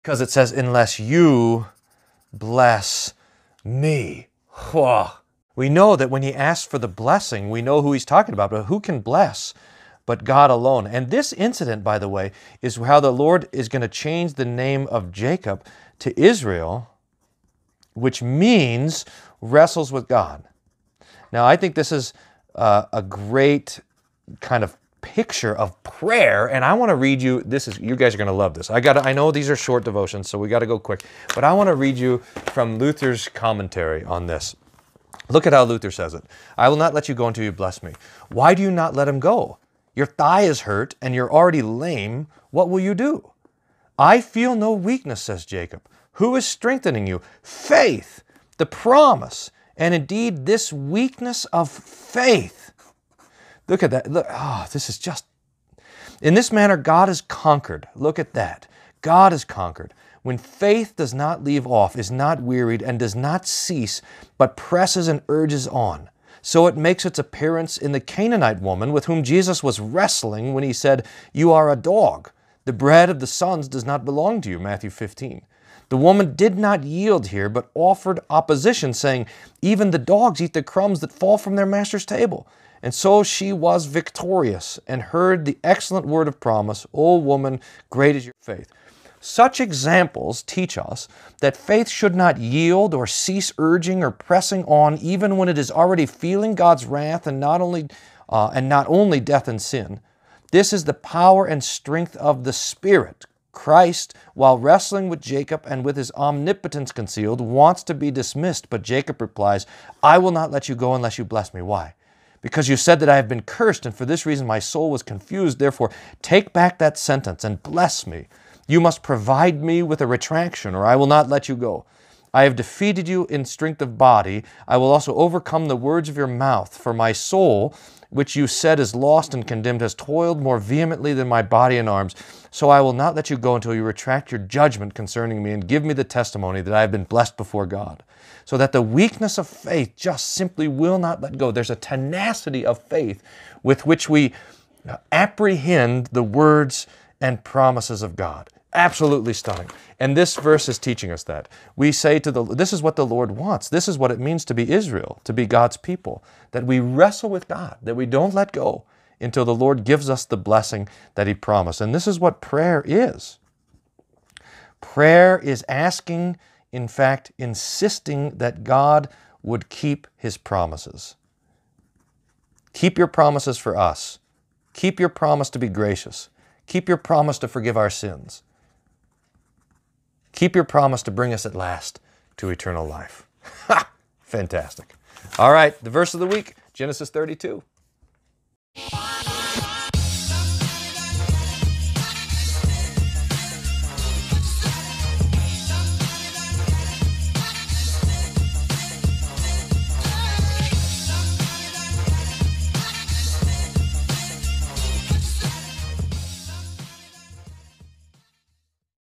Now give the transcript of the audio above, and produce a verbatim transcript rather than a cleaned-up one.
Because it says, unless you bless me. Whoa. We know that when he asks for the blessing, we know who he's talking about, but who can bless but God alone? And this incident, by the way, is how the Lord is going to change the name of Jacob to Israel, which means wrestles with God. Now, I think this is uh, a great kind of picture of prayer, and I want to read you, this is, you guys are going to love this. I got I know these are short devotions, so we got to go quick, but I want to read you from Luther's commentary on this. Look at how Luther says it. I will not let you go until you bless me. Why do you not let him go? Your thigh is hurt and you're already lame. What will you do? I feel no weakness, says Jacob. Who is strengthening you? Faith, the promise, and indeed this weakness of faith. Look at that. Look, oh, this is just... In this manner, God is conquered. Look at that. God is conquered. When faith does not leave off, is not wearied, and does not cease, but presses and urges on. So it makes its appearance in the Canaanite woman with whom Jesus was wrestling when he said, you are a dog. The bread of the sons does not belong to you, Matthew fifteen. The woman did not yield here, but offered opposition, saying, even the dogs eat the crumbs that fall from their master's table. And so she was victorious and heard the excellent word of promise, O woman, great is your faith. Such examples teach us that faith should not yield or cease urging or pressing on even when it is already feeling God's wrath and not only, uh, and not only death and sin. This is the power and strength of the Spirit. Christ, while wrestling with Jacob and with his omnipotence concealed, wants to be dismissed, but Jacob replies, I will not let you go unless you bless me. Why? Because you said that I have been cursed, and for this reason my soul was confused. Therefore, take back that sentence and bless me. You must provide me with a retraction, or I will not let you go. I have defeated you in strength of body. I will also overcome the words of your mouth. For my soul, which you said is lost and condemned, has toiled more vehemently than my body and arms. So I will not let you go until you retract your judgment concerning me and give me the testimony that I have been blessed before God. So that the weakness of faith just simply will not let go. There's a tenacity of faith with which we apprehend the words and promises of God. Absolutely stunning. And this verse is teaching us that. We say to the, this is what the Lord wants. This is what it means to be Israel, to be God's people. That we wrestle with God, that we don't let go until the Lord gives us the blessing that he promised. And this is what prayer is. Prayer is asking, in fact, insisting that God would keep his promises. Keep your promises for us. Keep your promise to be gracious. Keep your promise to forgive our sins. Keep your promise to bring us at last to eternal life. Ha! Fantastic. All right, the verse of the week, Genesis thirty-two.